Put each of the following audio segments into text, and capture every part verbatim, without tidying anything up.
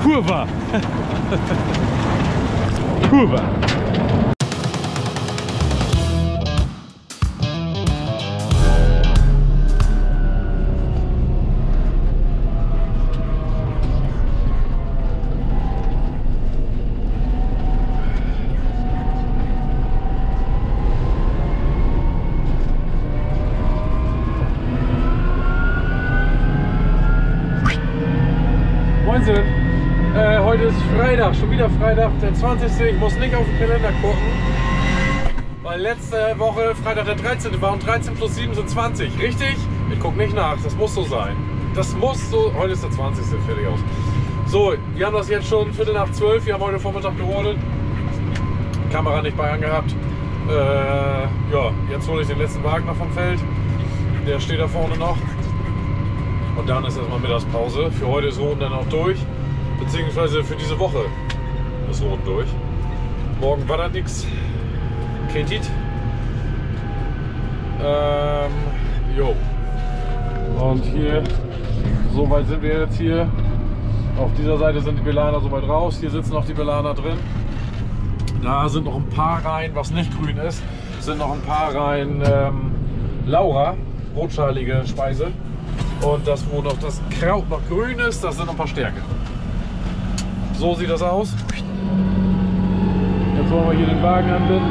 Kurva. Kurva. Äh, heute ist Freitag, schon wieder Freitag, der zwanzigste Ich muss nicht auf den Kalender gucken, weil letzte Woche Freitag der dreizehnte war und dreizehn plus sieben sind zwanzig. Richtig? Ich gucke nicht nach, das muss so sein. Das muss so, heute ist der zwanzigste fertig aus. So, wir haben das jetzt schon Viertel nach zwölf, wir haben heute Vormittag gerodet. Kamera nicht bei angehabt. Äh, ja, jetzt hole ich den letzten Wagen noch vom Feld. Der steht da vorne noch. Und dann ist erstmal Mittagspause. Für heute ist Roden dann auch durch. Beziehungsweise für diese Woche ist Roden durch. Morgen war da nichts. Kennt ihr? Ähm, jo. Und hier, so weit sind wir jetzt hier. Auf dieser Seite sind die Belaner so weit raus. Hier sitzen noch die Belaner drin. Da sind noch ein paar Reihen, was nicht grün ist, sind noch ein paar Reihen ähm, Laura, rotschalige Speise. Und das, wo noch das Kraut noch grün ist, das sind noch ein paar Stärke. So sieht das aus. Jetzt wollen wir hier den Wagen anbinden.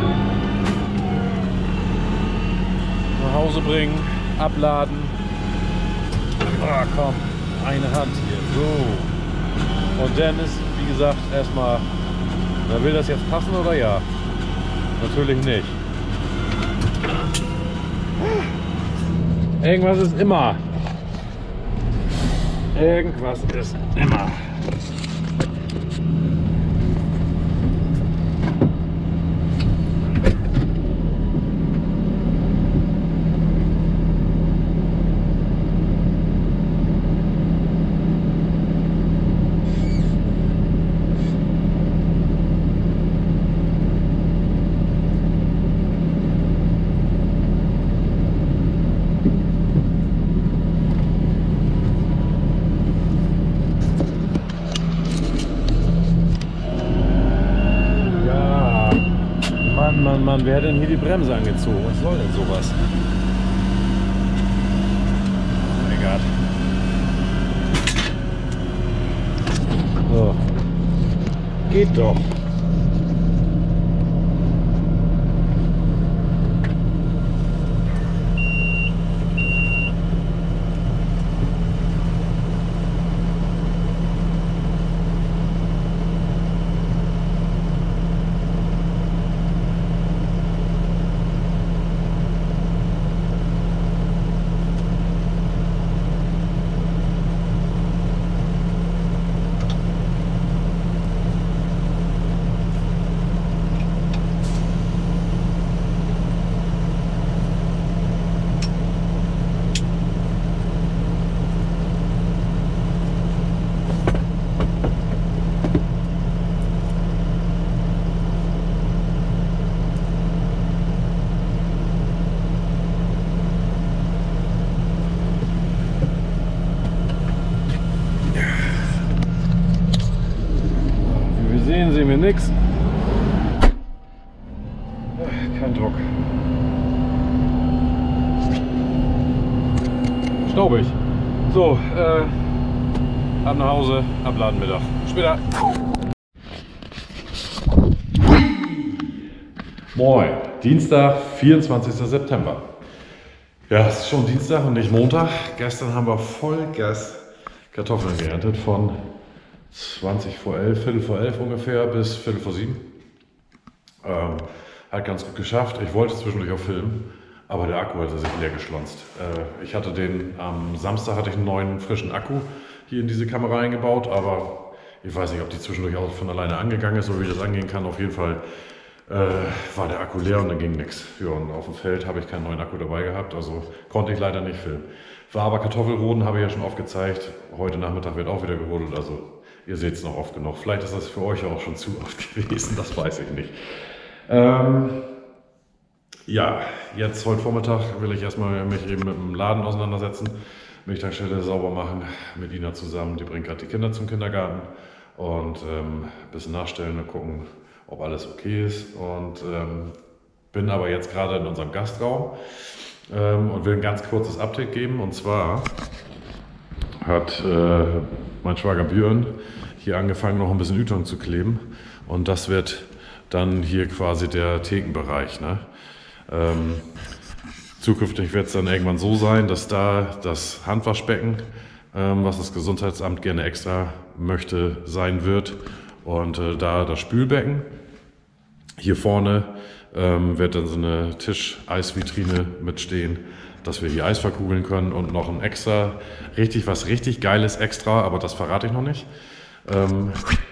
Nach Hause bringen, abladen. Ah, komm, eine Hand hier. So. Und dann ist, wie gesagt, erstmal, na, will das jetzt passen oder ja? Natürlich nicht. Irgendwas ist immer. Irgendwas ist immer. Mann, Mann, wer hat denn hier die Bremse angezogen? Was soll denn sowas? Egal. So. Geht doch. Sehen wir nichts. Kein Druck. Staubig. So, äh, ab nach Hause, abladen Mittag. Später. Moin, Dienstag, vierundzwanzigster September. Ja, es ist schon Dienstag und nicht Montag. Gestern haben wir Vollgas Kartoffeln geerntet von zwanzig vor elf, Viertel vor elf ungefähr bis Viertel vor sieben. Ähm, hat ganz gut geschafft. Ich wollte zwischendurch auch filmen, aber der Akku hat sich leer geschlonzt. Äh, ich hatte den, am Samstag hatte ich einen neuen frischen Akku hier in diese Kamera eingebaut, aber ich weiß nicht, ob die zwischendurch auch von alleine angegangen ist oder wie das angehen kann. Auf jeden Fall äh, war der Akku leer und dann ging nichts. Ja, und auf dem Feld habe ich keinen neuen Akku dabei gehabt, also konnte ich leider nicht filmen. War aber Kartoffelroden, habe ich ja schon oft gezeigt. Heute Nachmittag wird auch wieder gerodelt, also ihr seht es noch oft genug. Vielleicht ist das für euch auch schon zu oft gewesen, das weiß ich nicht. Ähm, ja, jetzt heute Vormittag will ich erstmal mich eben mit dem Laden auseinandersetzen, Milchtankstelle sauber machen mit Ina zusammen. Die bringt gerade die Kinder zum Kindergarten und ähm, ein bisschen nachstellen und gucken, ob alles okay ist. Und ähm, bin aber jetzt gerade in unserem Gastraum ähm, und will ein ganz kurzes Update geben. Und zwar hat äh, mein Schwager Björn hier angefangen, noch ein bisschen Ytong zu kleben. Und das wird dann hier quasi der Thekenbereich. Ne? Ähm, zukünftig wird es dann irgendwann so sein, dass da das Handwaschbecken, ähm, was das Gesundheitsamt gerne extra möchte, sein wird. Und äh, da das Spülbecken. Hier vorne ähm, wird dann so eine Tisch-Eisvitrine mitstehen, dass wir hier Eis verkugeln können und noch ein extra, richtig was richtig Geiles extra, aber das verrate ich noch nicht. Ähm,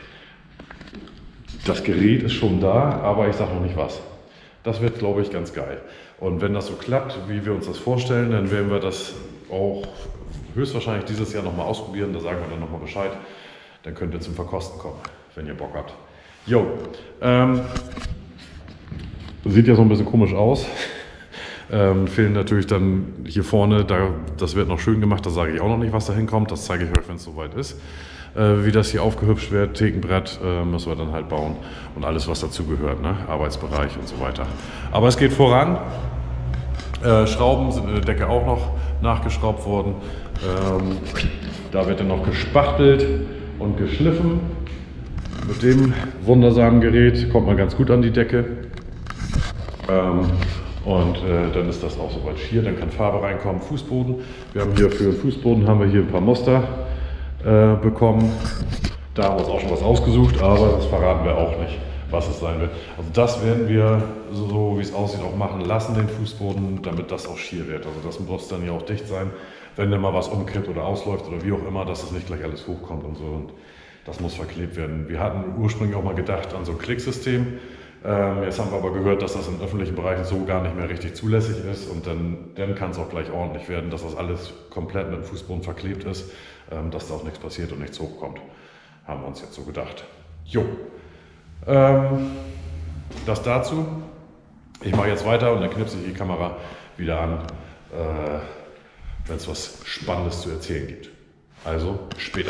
das Gerät ist schon da, aber ich sage noch nicht was. Das wird, glaube ich, ganz geil. Und wenn das so klappt, wie wir uns das vorstellen, dann werden wir das auch höchstwahrscheinlich dieses Jahr nochmal ausprobieren. Da sagen wir dann nochmal Bescheid. Dann könnt ihr zum Verkosten kommen, wenn ihr Bock habt. Jo, ähm, sieht ja so ein bisschen komisch aus. Ähm, fehlen natürlich dann hier vorne, da, das wird noch schön gemacht, da sage ich auch noch nicht, was da hinkommt. Das zeige ich euch, wenn es soweit ist. Äh, wie das hier aufgehübscht wird, Thekenbrett äh, müssen wir dann halt bauen und alles, was dazu gehört, ne? Arbeitsbereich und so weiter. Aber es geht voran. Äh, Schrauben sind in der Decke auch noch nachgeschraubt worden. Ähm, da wird dann noch gespachtelt und geschliffen. Mit dem wundersamen Gerät kommt man ganz gut an die Decke. Ähm, und äh, dann ist das auch soweit schier, dann kann Farbe reinkommen. Fußboden. Wir haben hier für den Fußboden haben wir hier ein paar Muster äh, bekommen. Da haben wir uns auch schon was ausgesucht, aber das verraten wir auch nicht, was es sein wird. Also das werden wir, so wie es aussieht, auch machen lassen, den Fußboden, damit das auch schier wird. Also das muss dann ja auch dicht sein, wenn da mal was umkippt oder ausläuft oder wie auch immer, dass es nicht gleich alles hochkommt und so. Und das muss verklebt werden. Wir hatten ursprünglich auch mal gedacht an so ein Klicksystem. Ähm, jetzt haben wir aber gehört, dass das in öffentlichen Bereichen so gar nicht mehr richtig zulässig ist. Und dann, dann kann es auch gleich ordentlich werden, dass das alles komplett mit dem Fußboden verklebt ist, ähm, dass da auch nichts passiert und nichts hochkommt. Haben wir uns jetzt so gedacht. Jo, ähm, das dazu. Ich mache jetzt weiter und dann knipse ich die Kamera wieder an, äh, wenn es was Spannendes zu erzählen gibt. Also später.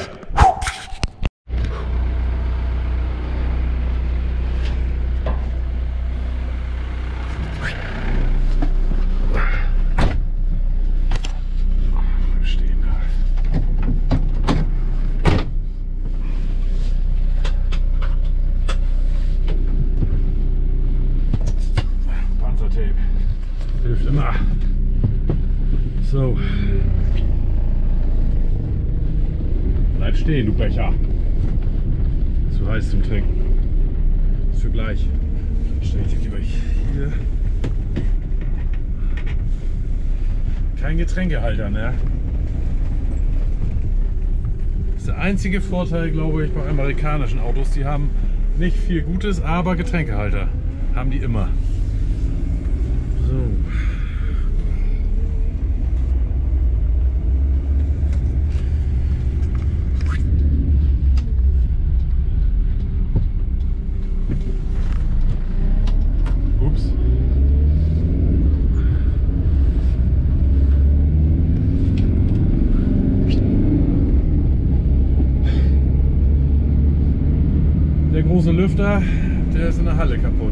Hilft immer. So. Bleib stehen, du Becher. Zu heiß zum Trinken. Ist für gleich. Dann stelle ich dich lieber hier. Kein Getränkehalter, ne? Das ist der einzige Vorteil, glaube ich, bei amerikanischen Autos. Die haben nicht viel Gutes, aber Getränkehalter haben die immer. So. Ups. Der große Lüfter, der ist in der Halle kaputt.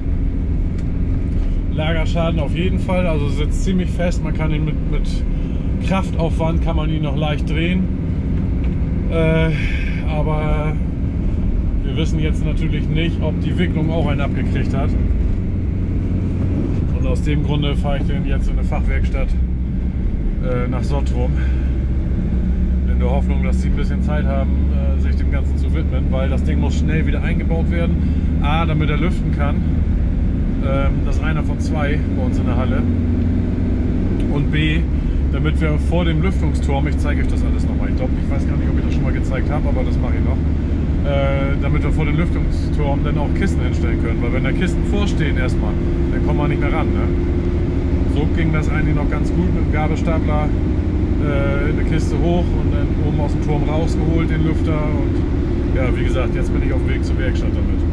Lagerschaden auf jeden Fall, also sitzt ziemlich fest, man kann ihn mit, mit Kraftaufwand kann man ihn noch leicht drehen, äh, aber wir wissen jetzt natürlich nicht, ob die Wicklung auch einen abgekriegt hat, und aus dem Grunde fahre ich den jetzt in eine Fachwerkstatt äh, nach Sottrum, in der Hoffnung, dass sie ein bisschen Zeit haben, äh, sich dem Ganzen zu widmen, weil das Ding muss schnell wieder eingebaut werden, A, damit er lüften kann. Das ist einer von zwei bei uns in der Halle. Und B, damit wir vor dem Lüftungsturm, ich zeige euch das alles nochmal, ich glaube, ich weiß gar nicht, ob ich das schon mal gezeigt habe, aber das mache ich noch, äh, damit wir vor dem Lüftungsturm dann auch Kisten hinstellen können, weil wenn da Kisten vorstehen erstmal, dann kommen wir nicht mehr ran. Ne? So ging das eigentlich noch ganz gut mit dem Gabelstapler, äh, eine Kiste hoch und dann oben aus dem Turm rausgeholt, den Lüfter, und ja, wie gesagt, jetzt bin ich auf dem Weg zur Werkstatt damit.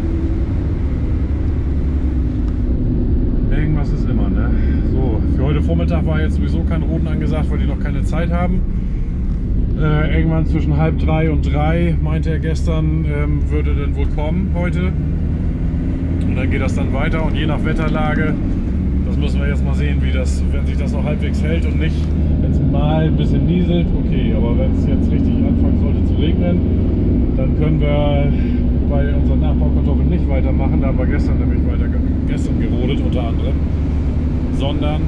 Irgendwas ist immer, ne? So, für heute Vormittag war jetzt sowieso kein Roten angesagt, weil die noch keine Zeit haben. Äh, irgendwann zwischen halb drei und drei, meinte er gestern, ähm, würde dann wohl kommen heute. Und dann geht das dann weiter und je nach Wetterlage, das müssen wir jetzt mal sehen, wie das, wenn sich das noch halbwegs hält und nicht, wenn es mal ein bisschen nieselt, okay, aber wenn es jetzt richtig anfangen sollte zu regnen, dann können wir bei unseren Nachbaukartoffeln nicht weitermachen. Da haben wir gestern nämlich weiter gestern gerodet unter anderem, sondern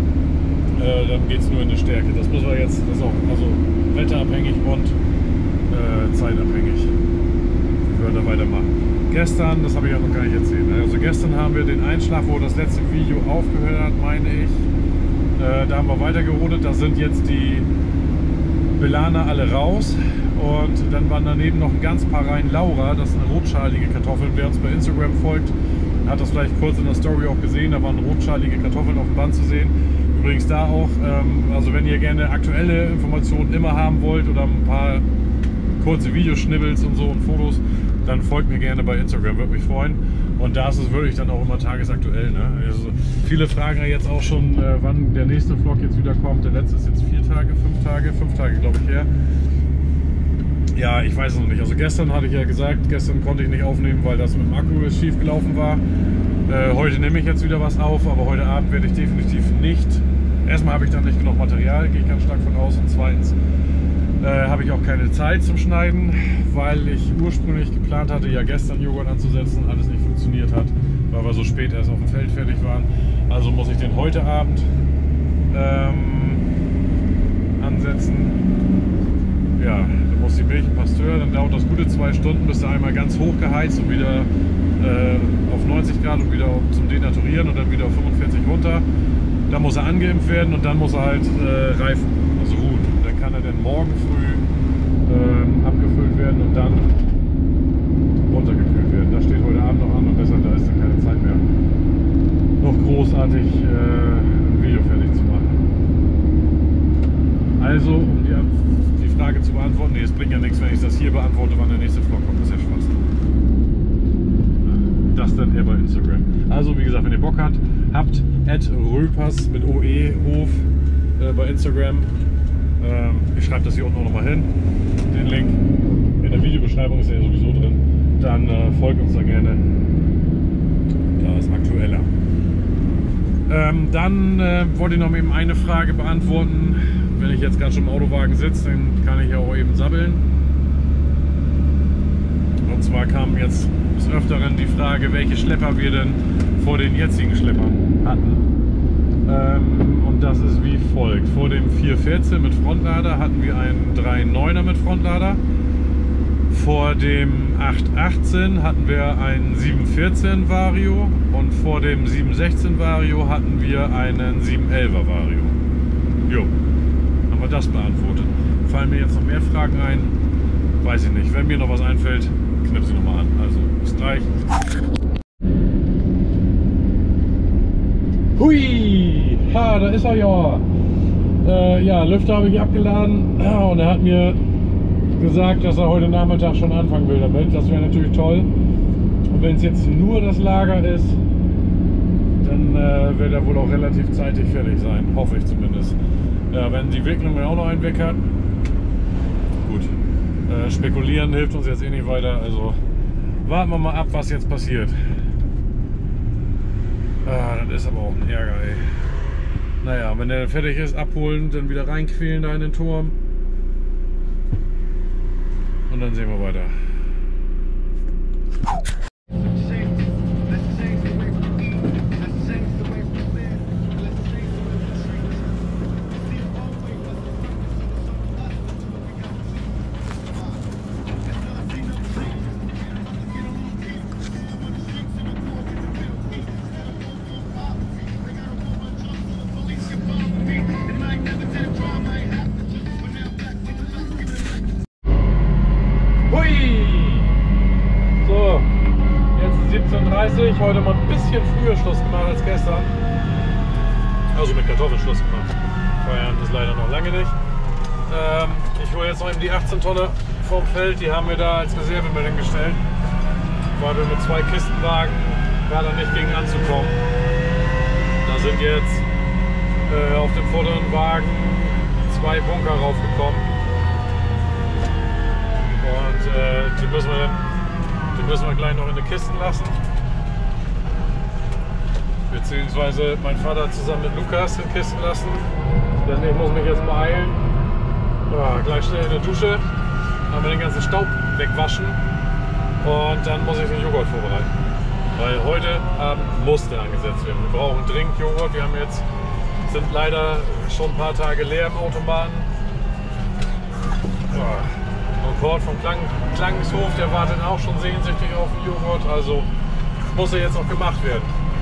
äh, dann geht es nur in die Stärke. Das müssen wir jetzt, das ist auch also wetterabhängig und äh, zeitabhängig. Wir werden da weitermachen. Gestern, das habe ich ja noch gar nicht erzählt, also gestern haben wir den Einschlag, wo das letzte Video aufgehört hat, meine ich. Äh, da haben wir weiter gerodet, da sind jetzt die Belaner alle raus und dann waren daneben noch ein ganz paar Reihen Laura, das sind rotschalige Kartoffeln. Wer uns bei Instagram folgt, hat das vielleicht kurz in der Story auch gesehen, da waren rotschalige Kartoffeln auf dem Band zu sehen. Übrigens da auch, ähm, also wenn ihr gerne aktuelle Informationen immer haben wollt oder ein paar kurze Videoschnibbels und so und Fotos, dann folgt mir gerne bei Instagram, würde mich freuen. Und da ist es wirklich dann auch immer tagesaktuell. Ne? Also viele fragen ja jetzt auch schon, äh, wann der nächste Vlog jetzt wieder kommt. Der letzte ist jetzt vier Tage, fünf Tage, fünf Tage glaube ich her. Ja, ich weiß es noch nicht. Also gestern hatte ich ja gesagt, gestern konnte ich nicht aufnehmen, weil das mit dem Akku schief gelaufen war. Äh, heute nehme ich jetzt wieder was auf, aber heute Abend werde ich definitiv nicht. Erstmal habe ich dann nicht genug Material, gehe ich ganz stark von aus. Und zweitens Äh, habe ich auch keine Zeit zum Schneiden, weil ich ursprünglich geplant hatte, ja gestern Joghurt anzusetzen, alles nicht funktioniert hat, weil wir so spät erst auf dem Feld fertig waren. Also muss ich den heute Abend ähm, ansetzen. Ja, dann muss die Milch im Pasteur, dann dauert das gute zwei Stunden, bis er einmal ganz hoch geheizt und wieder äh, auf neunzig Grad und wieder zum Denaturieren und dann wieder auf fünfundvierzig runter. Dann muss er angeimpft werden und dann muss er halt äh, reifen, also ruhen. Dann kann er dann morgen früh äh, abgefüllt werden und dann runtergekühlt werden. Das steht heute Abend noch an und deshalb da ist dann keine Zeit mehr, noch großartig äh, ein Video fertig zu machen. Also, um die, die Frage zu beantworten, nee, es bringt ja nichts, wenn ich das hier beantworte, wann der nächste Vlog kommt, das ist ja Schwachsinn. Das dann eher bei Instagram. Also, wie gesagt, wenn ihr Bock habt, habt at röpers mit O E Hof äh, bei Instagram. Ähm, ich schreibe das hier unten noch mal hin. Den Link in der Videobeschreibung ist ja sowieso drin. Dann äh, folgt uns da gerne. Da ist aktueller. Ähm, dann äh, wollte ich noch eben eine Frage beantworten. Wenn ich jetzt gerade schon im Autowagen sitze, dann kann ich ja auch eben sabbeln. Und zwar kam jetzt des Öfteren die Frage, welche Schlepper wir denn vor den jetzigen Schleppern hatten. Ähm, und das ist wie folgt. Vor dem vier vierzehn mit Frontlader hatten wir einen drei neuner mit Frontlader. Vor dem acht achtzehn hatten wir einen sieben vierzehn Vario und vor dem sieben sechzehn Vario hatten wir einen sieben elfer Vario. Jo, haben wir das beantwortet. Fallen mir jetzt noch mehr Fragen ein? Weiß ich nicht. Wenn mir noch was einfällt, knipp sie nochmal an. Also, bis gleich. Hui! Ha, da ist er ja! Äh, ja, Lüfter habe ich abgeladen und er hat mir gesagt, dass er heute Nachmittag schon anfangen will damit. Das wäre natürlich toll. Und wenn es jetzt nur das Lager ist, dann äh, wird er wohl auch relativ zeitig fertig sein. Hoffe ich zumindest. Ja, wenn die Wicklung mir auch noch einen weg hat, gut. Äh, spekulieren hilft uns jetzt eh nicht weiter. Also warten wir mal ab, was jetzt passiert. Ah, das ist aber auch ein Ärger, ey. Naja, wenn der fertig ist, abholen, dann wieder reinquälen da in den Turm. Und dann sehen wir weiter. Heute mal ein bisschen früher Schluss gemacht als gestern. Also mit Kartoffeln Schluss gemacht. Feierabend ist leider noch lange nicht. Ähm, ich hole jetzt noch eben die achtzehn Tonne vom Feld. Die haben wir da als Reserve mit hingestellt. Weil wir mit zwei Kistenwagen gerade nicht gegen anzukommen. Da sind jetzt äh, auf dem vorderen Wagen zwei Bunker raufgekommen. Und äh, die, müssen wir, die müssen wir gleich noch in die Kisten lassen. Beziehungsweise mein Vater zusammen mit Lukas in Kisten lassen. Denn ich muss mich jetzt beeilen. Ja, gleich schnell in der Dusche. Haben wir den ganzen Staub wegwaschen. Und dann muss ich den Joghurt vorbereiten. Weil heute Abend muss der angesetzt werden. Wir brauchen dringend Joghurt. Wir haben jetzt, sind leider schon ein paar Tage leer im Autobahn. Ja. Und Kurt vom Klang, Klangshof, der wartet auch schon sehnsüchtig auf den Joghurt. Also muss er jetzt auch gemacht werden.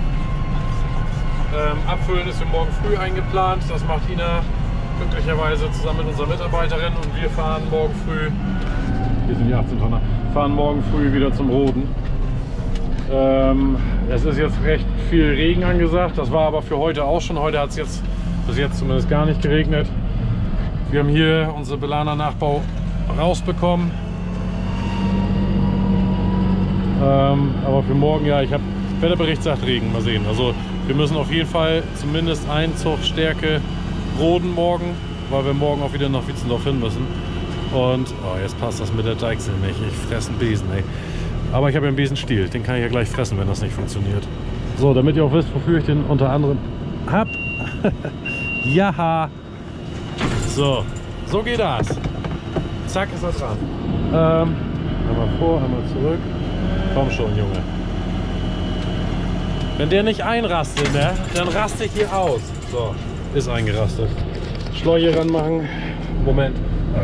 Ähm, abfüllen ist für morgen früh eingeplant. Das macht Ina glücklicherweise zusammen mit unserer Mitarbeiterin. Und wir fahren morgen früh, hier sind die achtzehn Tonner, fahren morgen früh wieder zum Roden. Ähm, es ist jetzt recht viel Regen angesagt. Das war aber für heute auch schon. Heute hat es jetzt bis jetzt zumindest gar nicht geregnet. Wir haben hier unsere Belaner Nachbau rausbekommen. Ähm, aber für morgen, ja, ich habe Wetterbericht sagt Regen, mal sehen. Also wir müssen auf jeden Fall zumindest ein Zug Stärke roden morgen, weil wir morgen auch wieder nach Wietzendorf hin müssen. Und oh, jetzt passt das mit der Deichsel nicht. Ich fresse einen Besen, ey. Aber ich habe ja einen Besenstiel, den kann ich ja gleich fressen, wenn das nicht funktioniert. So, damit ihr auch wisst, wofür ich den unter anderem hab. Jaha. So, so geht das. Zack, ist er dran. Ähm, einmal vor, einmal zurück. Komm schon, Junge. Wenn der nicht einrastet, ne, dann raste ich hier aus. So, ist eingerastet. Schläuche ranmachen. Moment.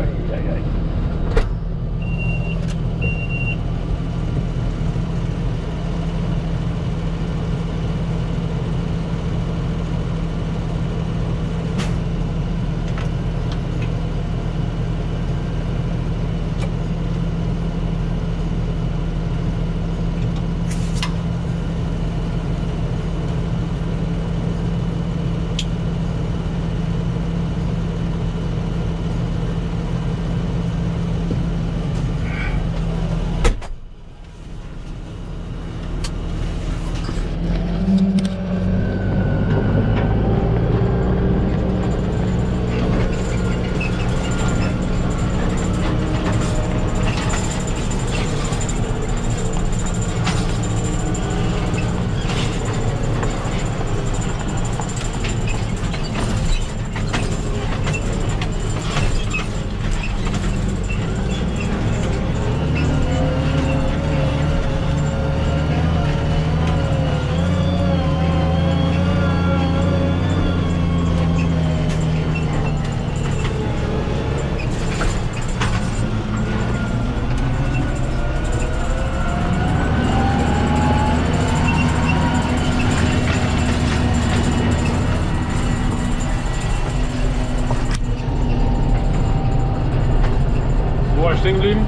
Stehen geblieben?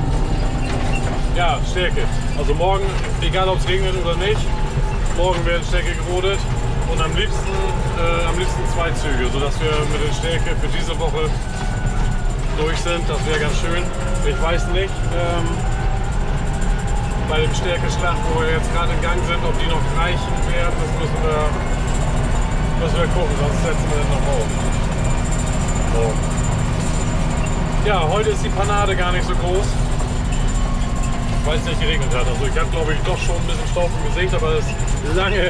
Ja, Stärke. Also morgen, egal ob es regnet oder nicht, morgen werden Stärke gerodet und am liebsten, äh, am liebsten zwei Züge, sodass wir mit der Stärke für diese Woche durch sind. Das wäre ganz schön. Ich weiß nicht, ähm, bei dem Stärke-Schlacht, wo wir jetzt gerade in Gang sind, ob die noch reichen werden, das müssen wir, müssen wir gucken, sonst setzen wir dann noch auf. So. Ja, heute ist die Panade gar nicht so groß, weil es nicht geregnet hat. Also ich habe, glaube ich, doch schon ein bisschen Staub im Gesicht, aber es ist lange,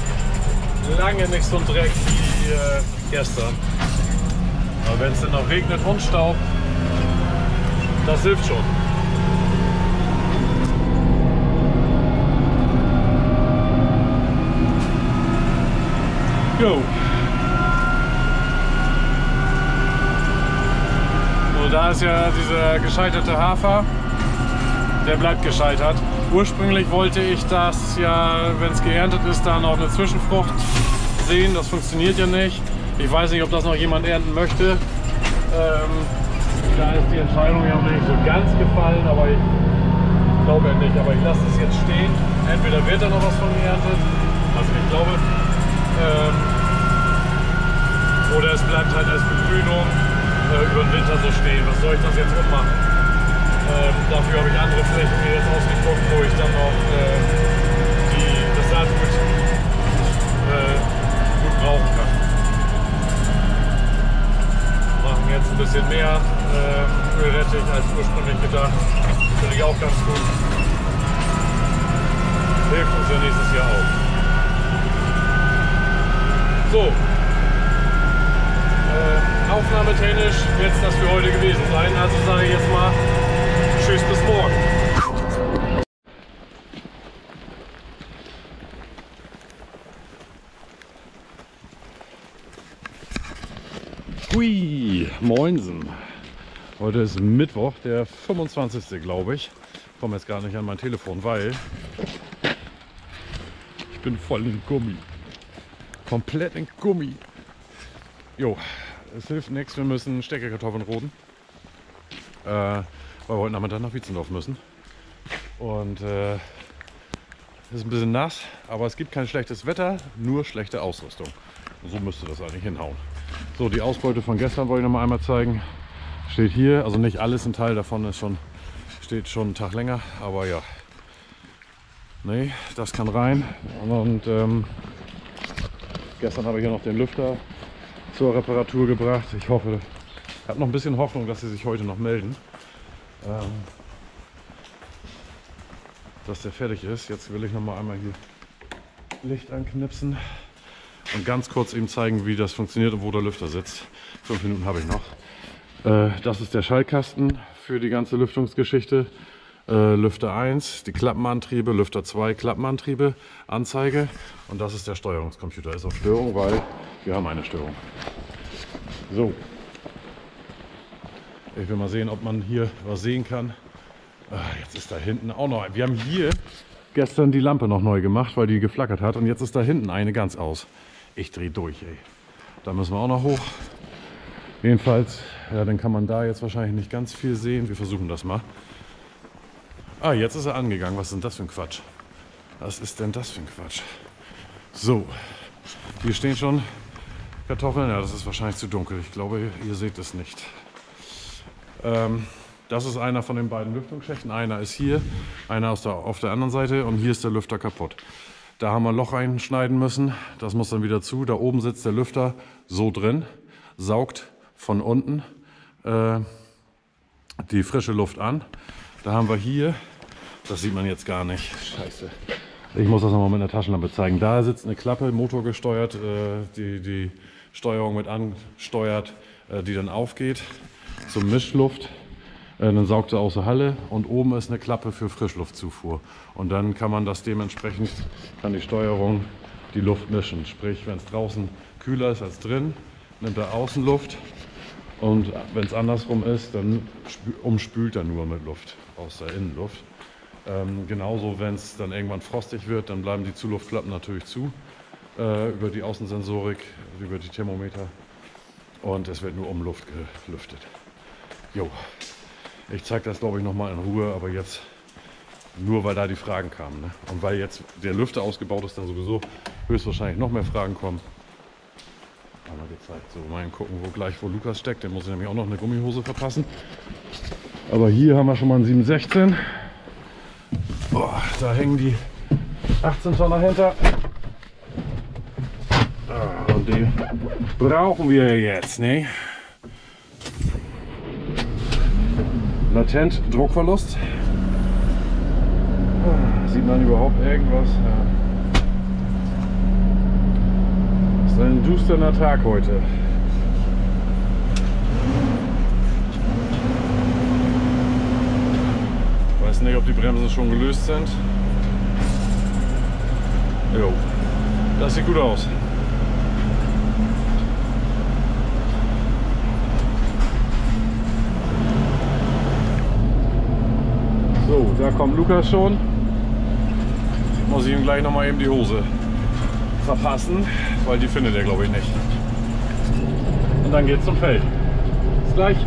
lange nicht so ein Dreck wie äh, gestern. Aber wenn es dann noch regnet und Staub, das hilft schon. Jo. Da ist ja dieser gescheiterte Hafer, der bleibt gescheitert. Ursprünglich wollte ich das ja, wenn es geerntet ist, dann auch eine Zwischenfrucht sehen. Das funktioniert ja nicht. Ich weiß nicht, ob das noch jemand ernten möchte. Ähm, da ist die Entscheidung ja noch nicht so ganz gefallen, aber ich glaube nicht. Aber ich lasse es jetzt stehen. Entweder wird da noch was von geerntet, was ich glaube, ähm, oder es bleibt halt als Begrünung über den Winter so stehen. Was soll ich das jetzt ummachen? Ähm, dafür habe ich andere Flächen mir jetzt ausgeguckt, wo ich dann auch äh, die, das Saatgut äh, gut brauchen kann. Machen jetzt ein bisschen mehr. Ähm, Erdölrettich als ursprünglich gedacht. Finde ich auch ganz gut. Hilft uns ja nächstes Jahr auch. So. Äh, aufnahmetechnisch wird es das für heute gewesen sein. Also sage ich jetzt mal tschüss, bis morgen. Hui, moinsen. Heute ist Mittwoch, der fünfundzwanzigste glaube ich. Ich komme jetzt gar nicht an mein Telefon, weil ich bin voll in Gummi. Komplett in Gummi. Jo, es hilft nichts, wir müssen Steckerkartoffeln roden. Äh, weil wir heute Nachmittag nach Wietzendorf müssen. Und äh, es ist ein bisschen nass, aber es gibt kein schlechtes Wetter, nur schlechte Ausrüstung. Und so müsste das eigentlich hinhauen. So, die Ausbeute von gestern wollte ich noch mal einmal zeigen. Steht hier, also nicht alles, ein Teil davon ist schon, steht schon einen Tag länger, aber ja. Nee, das kann rein. Und ähm, gestern habe ich ja noch den Lüfter zur Reparatur gebracht. Ich hoffe, ich habe noch ein bisschen Hoffnung, dass sie sich heute noch melden. Ähm, dass der fertig ist. Jetzt will ich noch mal einmal hier Licht anknipsen. Und ganz kurz eben zeigen, wie das funktioniert und wo der Lüfter sitzt. Fünf Minuten habe ich noch. Äh, das ist der Schaltkasten für die ganze Lüftungsgeschichte. Äh, Lüfter eins, die Klappenantriebe, Lüfter zwei, Klappenantriebe, Anzeige. Und das ist der Steuerungscomputer. Ist auf Störung, weil wir haben eine Störung. So. Ich will mal sehen, ob man hier was sehen kann. Ah, jetzt ist da hinten auch noch ein. Wir haben hier gestern die Lampe noch neu gemacht, weil die geflackert hat. Und jetzt ist da hinten eine ganz aus. Ich drehe durch, ey. Da müssen wir auch noch hoch. Jedenfalls, ja, dann kann man da jetzt wahrscheinlich nicht ganz viel sehen. Wir versuchen das mal. Ah, jetzt ist er angegangen. Was ist denn das für ein Quatsch? Was ist denn das für ein Quatsch? So, hier stehen schon Kartoffeln. Ja, das ist wahrscheinlich zu dunkel. Ich glaube, ihr seht es nicht. Ähm, das ist einer von den beiden Lüftungsschächten. Einer ist hier, einer aus der, auf der anderen Seite und hier ist der Lüfter kaputt. Da haben wir ein Loch reinschneiden müssen, das muss dann wieder zu. Da oben sitzt der Lüfter so drin, saugt von unten äh, die frische Luft an. Da haben wir hier, das sieht man jetzt gar nicht, scheiße. Ich muss das nochmal mit einer Taschenlampe zeigen. Da sitzt eine Klappe, motorgesteuert, äh, die die Steuerung mit ansteuert, äh, die dann aufgeht zum Mischluft. Dann saugt er aus der Halle und oben ist eine Klappe für Frischluftzufuhr. Und dann kann man das dementsprechend, kann die Steuerung die Luft mischen. Sprich, wenn es draußen kühler ist als drin, nimmt er Außenluft. Und wenn es andersrum ist, dann umspült er nur mit Luft aus der Innenluft. Ähm, genauso, wenn es dann irgendwann frostig wird, dann bleiben die Zuluftklappen natürlich zu. Äh, über die Außensensorik, über die Thermometer. Und es wird nur Umluft gelüftet. Jo. Ich zeige das, glaube ich, nochmal in Ruhe, aber jetzt nur, weil da die Fragen kamen. Ne? Und weil jetzt der Lüfter ausgebaut ist, dann sowieso höchstwahrscheinlich noch mehr Fragen kommen. Haben wir gezeigt. So, mal gucken, wo gleich wo Lukas steckt. Den muss ich nämlich auch noch eine Gummihose verpassen. Aber hier haben wir schon mal einen sieben sechzehn. Boah, da hängen die achtzehn Tonner hinter. Ah, und die brauchen wir jetzt, ne? Latent Druckverlust. Sieht man überhaupt irgendwas? Ja. Ist ein dusterner Tag heute. Ich weiß nicht, ob die Bremsen schon gelöst sind. Jo, das sieht gut aus. So, da kommt Lukas schon. Muss ich ihm gleich noch mal eben die Hose verpassen, weil die findet er, glaube ich, nicht. Und dann geht's zum Feld. Bis gleich.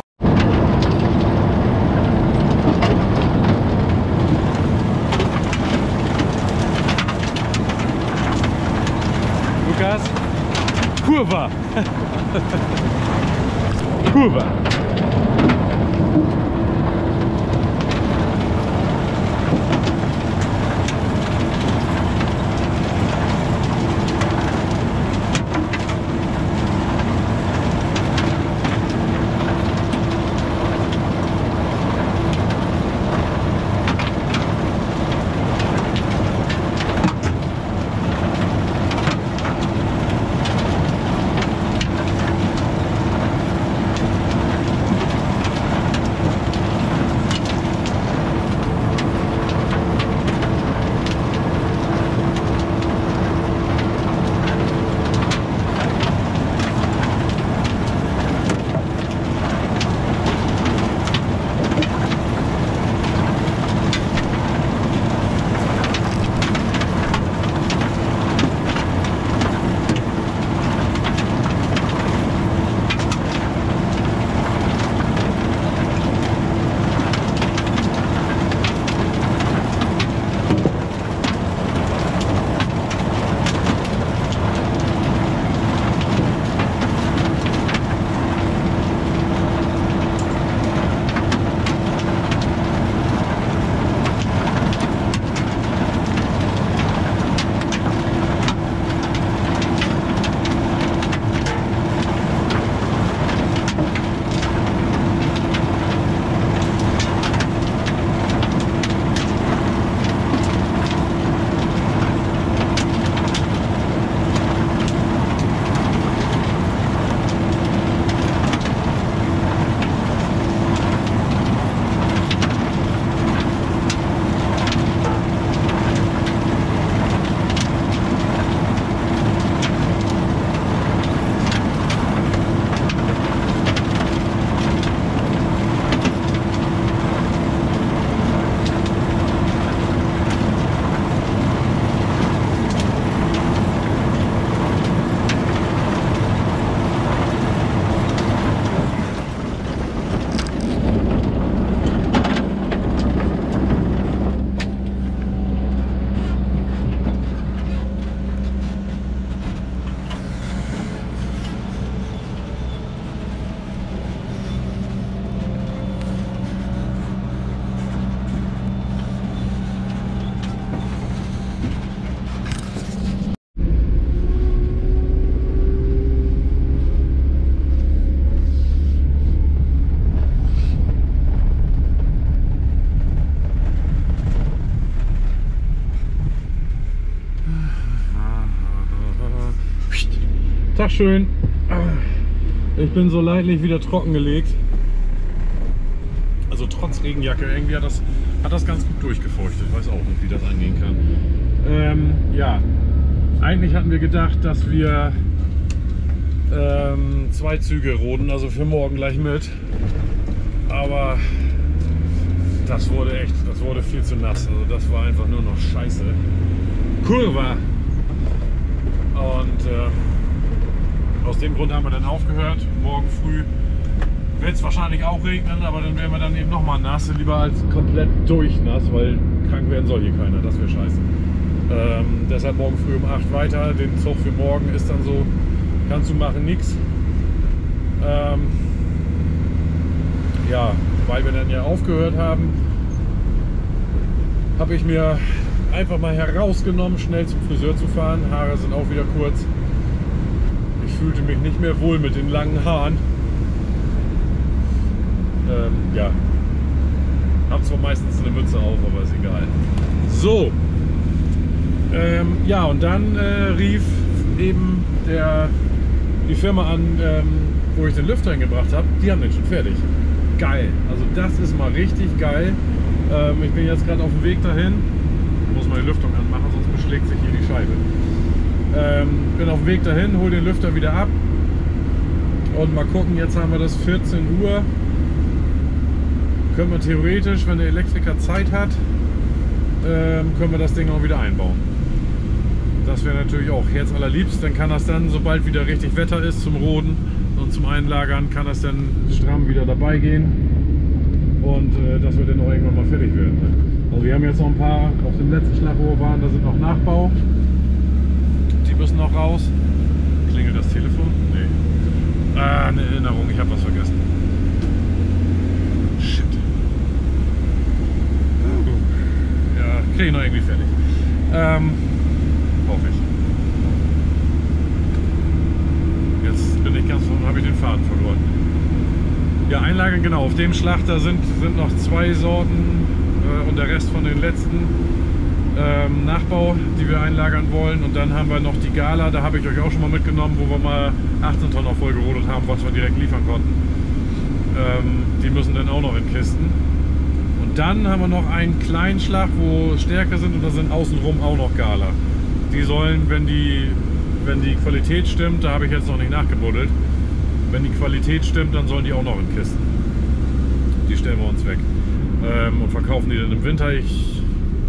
Lukas, Kurva. Kurva. Tag schön. Ich bin so leidlich wieder trockengelegt. Also trotz Regenjacke, irgendwie hat das, hat das ganz gut durchgefeuchtet. Ich weiß auch nicht, wie das angehen kann. Ähm, ja, eigentlich hatten wir gedacht, dass wir ähm, zwei Züge roden, also für morgen gleich mit. Aber das wurde echt, das wurde viel zu nass. Also das war einfach nur noch scheiße. Kurva! Und äh, aus dem Grund haben wir dann aufgehört. Morgen früh wird es wahrscheinlich auch regnen, aber dann werden wir dann eben nochmal nass. Lieber als komplett durchnass, weil krank werden soll hier keiner. Das wäre scheiße. Ähm, deshalb morgen früh um acht weiter. Den Zug für morgen ist dann so, kannst du machen, nix. Ähm, ja, weil wir dann ja aufgehört haben, habe ich mir einfach mal herausgenommen, schnell zum Friseur zu fahren. Haare sind auch wieder kurz. Ich fühlte mich nicht mehr wohl mit den langen Haaren. Ähm, ja, hab zwar meistens eine Mütze auf, aber ist egal. So, ähm, ja, und dann äh, rief eben der, die Firma an, ähm, wo ich den Lüfter hingebracht habe. Die haben den schon fertig. Geil, also das ist mal richtig geil. Ähm, ich bin jetzt gerade auf dem Weg dahin. Muss mal die Lüftung anmachen, sonst beschlägt sich hier die Scheibe. Ähm, bin auf dem Weg dahin, hole den Lüfter wieder ab und mal gucken, jetzt haben wir das vierzehn Uhr. Können wir theoretisch, wenn der Elektriker Zeit hat, ähm, können wir das Ding auch wieder einbauen. Das wäre natürlich auch Herz allerliebst, dann kann das dann, sobald wieder richtig Wetter ist zum Roden und zum Einlagern, kann das dann stramm wieder dabei gehen und äh, dass wir dann auch irgendwann mal fertig werden. Ne? Also wir haben jetzt noch ein paar, auf dem letzten Schlag, wo wir waren, da sind noch Nachbau. Die müssen noch raus. Klingelt das Telefon? Nee. Ah, eine Erinnerung, ich habe was vergessen. Shit. Ja, kriege ich noch irgendwie fertig. Ähm, hoffe ich. Jetzt bin ich ganz, habe ich den Faden verloren. Ja, Einlagen, genau. Auf dem Schlachter sind, sind noch zwei Sorten und der Rest von den letzten ähm, Nachbau, die wir einlagern wollen. Und dann haben wir noch die Gala, da habe ich euch auch schon mal mitgenommen, wo wir mal achtzehn Tonnen auf voll gerodet haben, was wir direkt liefern konnten. Ähm, die müssen dann auch noch in Kisten. Und dann haben wir noch einen kleinen Schlag, wo Stärke sind, und da sind außenrum auch noch Gala. Die sollen, wenn die, wenn die Qualität stimmt, da habe ich jetzt noch nicht nachgebuddelt, wenn die Qualität stimmt, dann sollen die auch noch in Kisten. Die stellen wir uns weg. Ähm, und verkaufen die dann im Winter. Ich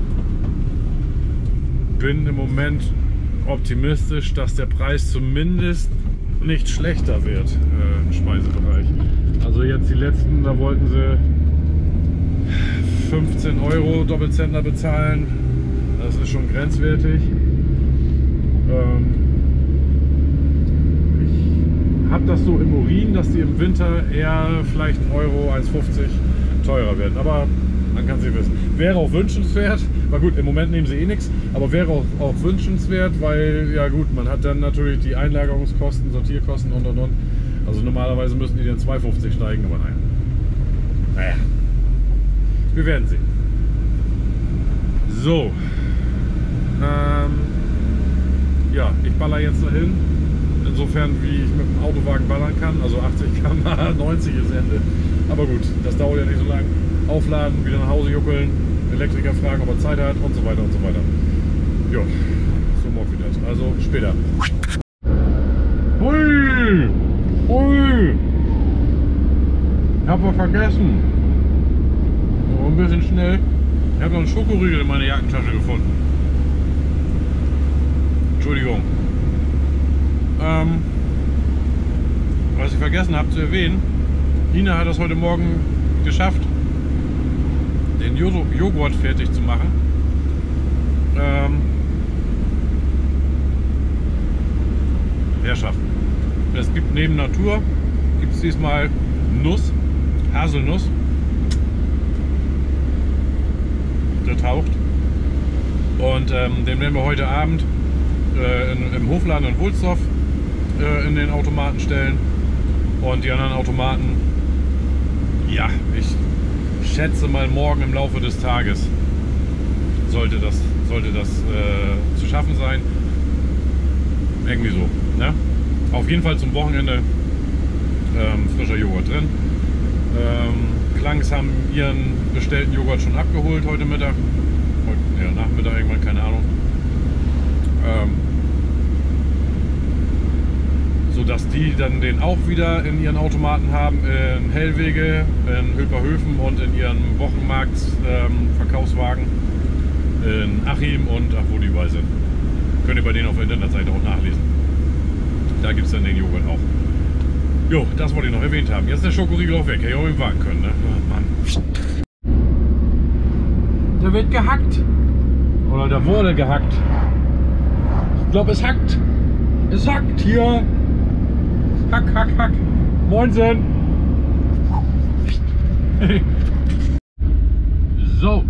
bin im Moment optimistisch, dass der Preis zumindest nicht schlechter wird äh, im Speisebereich. Also jetzt die letzten, da wollten sie fünfzehn Euro Doppelzentner bezahlen. Das ist schon grenzwertig. Ähm, ich habe das so im Urin, dass die im Winter eher vielleicht ein Euro, eins fünfzig teurer werden, aber man kann sie wissen. Wäre auch wünschenswert, war gut, im Moment nehmen sie eh nichts, aber wäre auch, auch wünschenswert, weil, ja gut, man hat dann natürlich die Einlagerungskosten, Sortierkosten und und und. Also normalerweise müssen die dann zwei fünfzig steigen, aber nein. Naja, wir werden sehen. So, ähm, ja, ich baller jetzt dahin, insofern wie ich mit dem Autowagen ballern kann, also achtzig Kilometer pro Stunde, neunzig ist Ende. Aber gut, das dauert ja nicht so lange. Aufladen, wieder nach Hause juckeln, Elektriker fragen, ob er Zeit hat und so weiter und so weiter. Jo, so morgen wieder. Also später. Hui! Hui! Ich hab was vergessen. So, ein bisschen schnell. Ich habe noch einen Schokoriegel in meiner Jackentasche gefunden. Entschuldigung. Ähm, was ich vergessen habe zu erwähnen, Nina hat das heute Morgen geschafft, den Joghurt fertig zu machen. Ähm, Herrschaften. Es gibt neben Natur, gibt es diesmal Nuss, Haselnuss, der taucht. Und ähm, den werden wir heute Abend äh, in, im Hofladen in Wulsdorf äh, in den Automaten stellen. Und die anderen Automaten, ja, ich schätze mal morgen im Laufe des Tages sollte das, sollte das äh, zu schaffen sein. Irgendwie so, ne? Auf jeden Fall zum Wochenende ähm, frischer Joghurt drin. Ähm, Klangs haben ihren bestellten Joghurt schon abgeholt heute Mittag. Heute, ja, Nachmittag irgendwann, keine Ahnung. Ähm, sodass die dann den auch wieder in ihren Automaten haben, in Hellwege, in Hülperhöfen und in ihren Wochenmarkt-Verkaufswagen ähm, in Achim und ach, wo die überall sind. Könnt ihr bei denen auf der Internetseite auch nachlesen. Da gibt es dann den Joghurt auch. Jo, das wollte ich noch erwähnt haben. Jetzt ist der Schokoriegel auch weg. Hätte ich auch im Wagen können, ne? Oh, Mann. Da wird gehackt. Oder da wurde gehackt. Ich glaube, es hackt. Es hackt hier. Hack, hack, hack. Moinsen. So.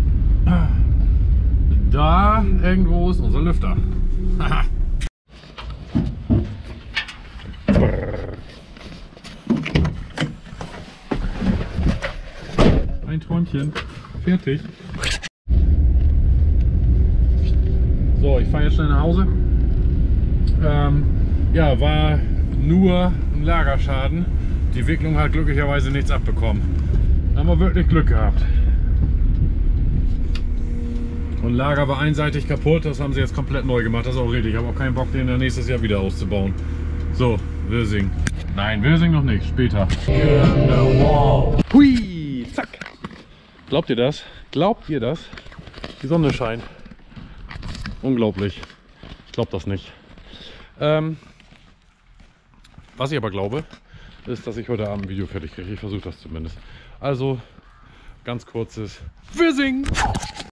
Da irgendwo ist unser Lüfter. Ein Träumchen. Fertig. So, ich fahre jetzt schnell nach Hause. Ähm, ja, war nur ein Lagerschaden. Die Wicklung hat glücklicherweise nichts abbekommen. Da haben wir wirklich Glück gehabt. Und Lager war einseitig kaputt, das haben sie jetzt komplett neu gemacht. Das ist auch richtig. Ich habe auch keinen Bock, den dann nächstes Jahr wieder auszubauen. So, Wirsing. Nein, Wirsing noch nicht, später. Hui, zack. Glaubt ihr das? Glaubt ihr das? Die Sonne scheint. Unglaublich. Ich glaube das nicht. Ähm, was ich aber glaube, ist, dass ich heute Abend ein Video fertig kriege. Ich versuche das zumindest. Also, ganz kurzes Wirsing.